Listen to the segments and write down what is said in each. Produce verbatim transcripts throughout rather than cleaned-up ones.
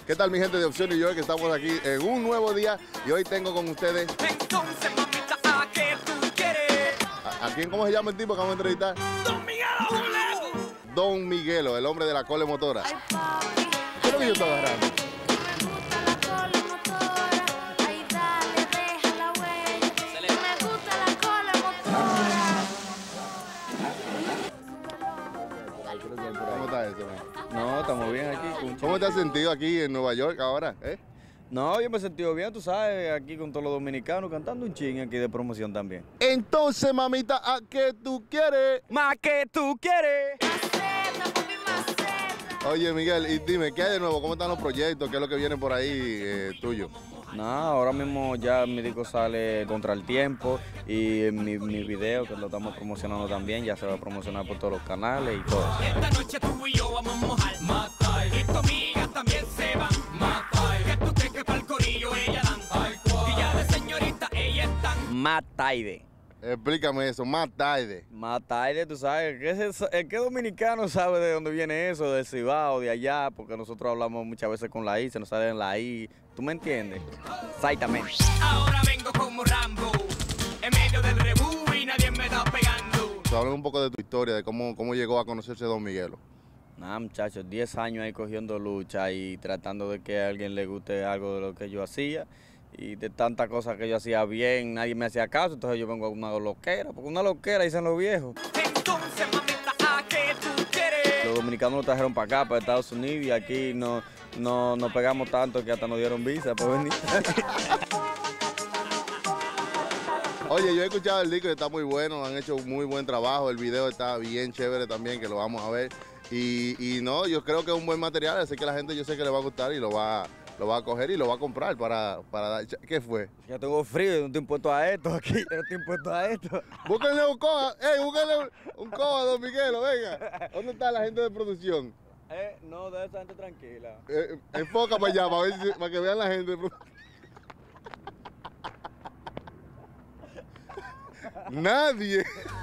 ¿Qué tal mi gente de Opción New York? Que estamos aquí en un nuevo día y hoy tengo con ustedes... Entonces, mamita, ¿a qué tú quieres? ¿A, a quién? ¿Cómo se llama el tipo que vamos a entrevistar? Don Miguelo Jules. Don Miguelo, el hombre de la cole motora. ¿Qué es lo que yo estoy agarrando? ¿Cómo está eso, man? No, estamos bien aquí. Con ¿Cómo te has sentido aquí en Nueva York ahora? ¿Eh? No, yo me he sentido bien, tú sabes, aquí con todos los dominicanos cantando un ching aquí de promoción también. Entonces, mamita, ¿a qué tú quieres? Más que tú quieres. Oye, Miguel, y dime, ¿qué hay de nuevo? ¿Cómo están los proyectos? ¿Qué es lo que viene por ahí eh, tuyo? Nada, ahora mismo ya mi disco sale Contra el Tiempo y mi, mi video que lo estamos promocionando también, ya se va a promocionar por todos los canales y todo eso. Esta noche tú y yo vamos a mojar mata y tu amiga también se van mata. ¿Qué tú crees que para el corillo ella dan? Y ya de señorita ella están. Mataide. Explícame eso, más tarde. Mataide, tú sabes, ¿qué, es eso? ¿Qué dominicano sabe de dónde viene eso? Del Cibao, de allá, porque nosotros hablamos muchas veces con la I, se nos sale en la I. ¿Tú me entiendes? Exactamente. Ahora vengo como Rambo, en medio del rebú y nadie me está pegando. Habla un poco de tu historia, de cómo, cómo llegó a conocerse Don Miguelo. Nada, muchachos, diez años ahí cogiendo lucha y tratando de que a alguien le guste algo de lo que yo hacía. Y de tantas cosas que yo hacía bien, nadie me hacía caso, entonces yo vengo a una loquera, porque una loquera dicen los viejos. Entonces, mamita, ¿a qué tú quieres? Los dominicanos lo trajeron para acá, para Estados Unidos, y aquí no, no, nos pegamos tanto que hasta nos dieron visa para venir. Oye, yo he escuchado el disco y está muy bueno, han hecho muy buen trabajo, el video está bien chévere también, que lo vamos a ver. Y, y no, yo creo que es un buen material, así que la gente yo sé que le va a gustar y lo va, lo va a coger y lo va a comprar para, para dar... ¿Qué fue? Ya tengo frío, yo no estoy impuesto a esto aquí, yo no estoy impuesto a esto. Búsquenle un coja, ey, búsquenle un, un coja, Don Miguelo, venga. ¿Dónde está la gente de producción? Eh, no, de esa gente tranquila. Eh, enfoca para allá, para, ver si- para que vean la gente de producción. Nadie.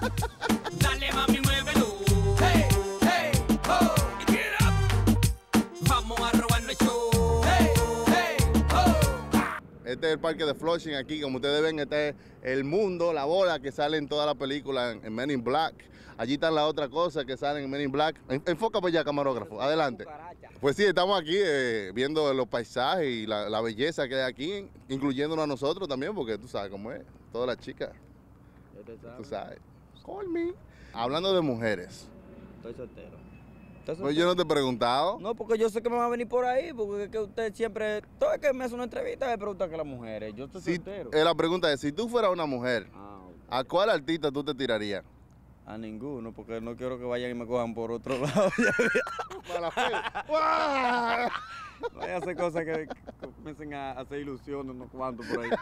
Dale, mami, muévelo. Hey, hey, oh, y get up. Vamos a robarnos el show. Hey, hey, oh. Este es el parque de Flushing aquí, como ustedes ven, este es el mundo, la bola que sale en toda la película en, en Men in Black. Allí están las otras cosas que salen en Men in Black. En- Enfoca para allá, camarógrafo, adelante. Pues sí, estamos aquí eh, viendo los paisajes y la, la belleza que hay aquí, incluyéndonos a nosotros también, porque tú sabes cómo es, todas las chicas, tú sabes. Call me. Hablando de mujeres, Estoy soltero. ¿Estás pues yo no te he preguntado. No, porque yo sé que me va a venir por ahí, porque es que usted siempre, todo el que me hace una entrevista me pregunta que las mujeres, yo estoy Si, soltero. eh, la pregunta es, si tú fueras una mujer, Ah, ok. ¿a cuál artista tú te tirarías? A ninguno, porque no quiero que vayan y me cojan por otro lado. Para la fe. ¡Guau! Vayan a hacer cosas que que comiencen a hacer ilusiones, no cuánto por ahí.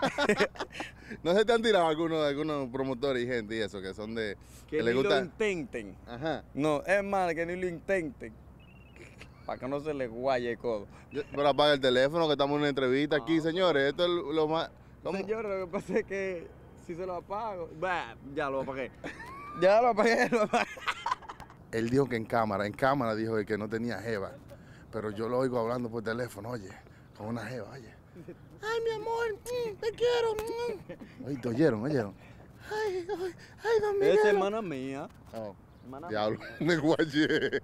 ¿No se te han tirado algunos, algunos promotores y gente y eso, que son de... Que, que ni les gusta? lo intenten. Ajá. No, es más, que ni lo intenten. Para que no se les guaye el codo. Yo- Pero apaga el teléfono, que estamos en una entrevista aquí, Ah. señores. Esto es lo más... ¿cómo? Señor, lo que pasa es que si se lo apago, bah, ya lo apagué. Ya lo apagué, lo apagué. Él dijo que en cámara, en cámara dijo que no tenía jeva. Pero yo lo oigo hablando por teléfono, oye, con una jeva, oye. Ay, mi amor, mm, te quiero. mm. Oye, ¿te oyeron, oyeron? Ay, ay, ay, Don Miguelo. Esa hermana mía. Oh, Hermana diablo, me guayé.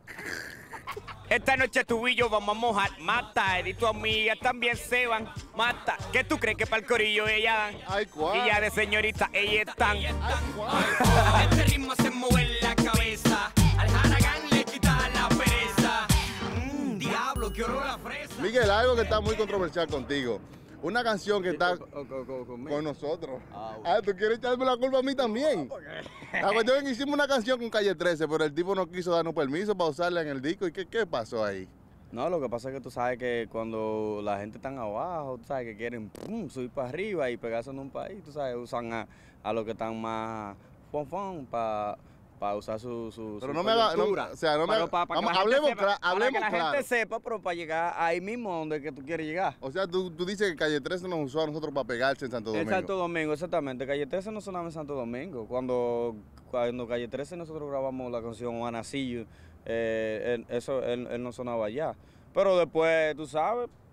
Esta noche tú y yo vamos a mojar mata y tu amiga también se van mata. ¿Qué tú crees que para el corillo ella dan? Ay, ¿cuál? Y ya de señorita ella están. Ay, ¿cuál? Este ritmo hace mover la cabeza. Al Haragán le quita la pereza. Mmm, diablo, qué olor a fresa. Miguel, algo que está muy controversial contigo. Una canción que está O- o- o- conmigo. con nosotros. Ah, bueno. Ah, ¿tú quieres echarme la culpa a mí también? La cuestión es que hicimos una canción con Calle trece, pero el tipo no quiso darnos permiso para usarla en el disco. ¿Y qué, qué pasó ahí? No, lo que pasa es que tú sabes que cuando la gente está abajo, tú sabes que quieren pum, subir para arriba y pegarse en un país, tú sabes, usan a, a los que están más fon para para usar su, su Pero su no me haga- no- coyuntura. o sea, no me Pero haga- pa- pa que vamos, la gente hablemos sepa- cla- para hablemos que la claro. gente sepa, pero para llegar ahí mismo donde que tú quieres llegar. O sea, tú, tú dices que Calle trece nos usó a nosotros para pegarse en Santo En Domingo. Santo Domingo, exactamente. Calle trece no sonaba en Santo Domingo. Cuando, cuando Calle trece nosotros grabamos la canción Juanacillo, eh, él- eso, él, él no sonaba allá. Pero después, tú sabes,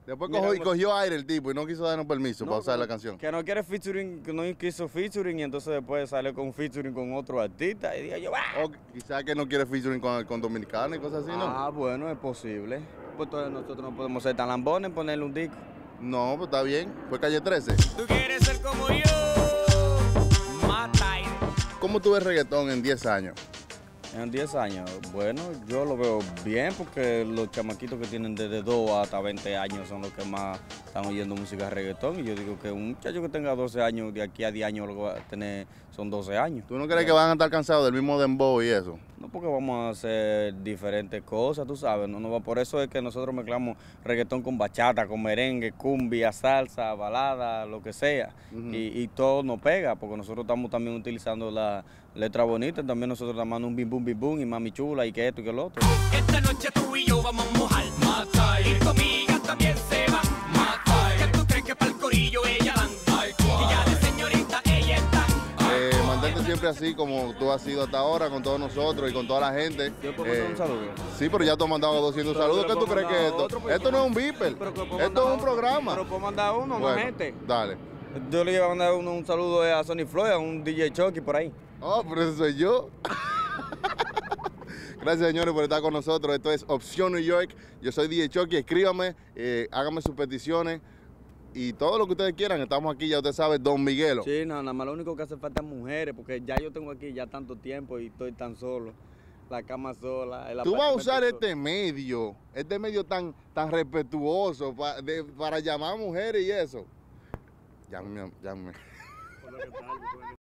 Después Mira, cogió, y como- cogió aire el tipo y no quiso darnos permiso No, para usar que- la canción. Que no quiere featuring, que no quiso featuring y entonces después sale con featuring con otro artista y digo yo, ¡ah! O quizás que no quiere featuring con, con dominicano y cosas así, ¿no? Ah, bueno, es posible. Pues entonces nosotros no podemos ser tan lambones en ponerle un disco. No, pues está bien. Fue Calle trece. Tú quieres ser como yo. Mata aire. ¿Cómo tú ves reggaetón en diez años? En diez años, bueno, yo lo veo bien porque los chamaquitos que tienen desde dos hasta veinte años son los que más están oyendo música reggaetón. Y yo digo que un muchacho que tenga doce años, de aquí a diez años lo que va a tener son doce años. ¿Tú no crees que van a estar cansados del mismo dembow y eso? No, porque vamos a hacer diferentes cosas, tú sabes. No, no, por eso es que nosotros mezclamos reggaetón con bachata, con merengue, cumbia, salsa, balada, lo que sea. Ujú. y, y todo nos pega, porque nosotros estamos también utilizando la letra bonita. También nosotros estamos dando un bim bum bim bum y mami chula y que esto y que lo otro. Esta noche tú y yo vamos a mojar. Mata aire. Y tu amiga también se va. Mata aire. ¿Qué tú crees que para el corillo ella dan? Ay, y ya de señorita ella está. Eh, mantente siempre así como tú has sido hasta ahora con todos nosotros y con toda la gente. ¿Yo puedo mandar Eh, un saludo? Sí, pero ya tú has mandado doscientos Pero saludos. yo ¿Qué le tú puedo crees que es mandar esto? otro, pues, Esto no es un beeper. Pero que puedo Esto es mandar un otro. programa. Pero puedo mandar uno, Bueno, no gente. dale. Yo le iba a mandar un, un saludo a Sony Floyd, a un D J Chucky por ahí. Oh, pero ese soy yo. Gracias, señores, por estar con nosotros. Esto es Opción New York. Yo soy D J Chucky. Escríbame, eh, háganme sus peticiones y todo lo que ustedes quieran. Estamos aquí, ya usted sabe, Don Miguelo. Sí, no, nada más lo único que hace falta es mujeres, porque ya yo tengo aquí ya tanto tiempo y estoy tan solo. La cama sola. el Tú vas a apartamento usar solo. este medio, este medio tan, tan respetuoso pa- de- para llamar a mujeres y eso. Llámame, llámame. Por lo que tal, pues.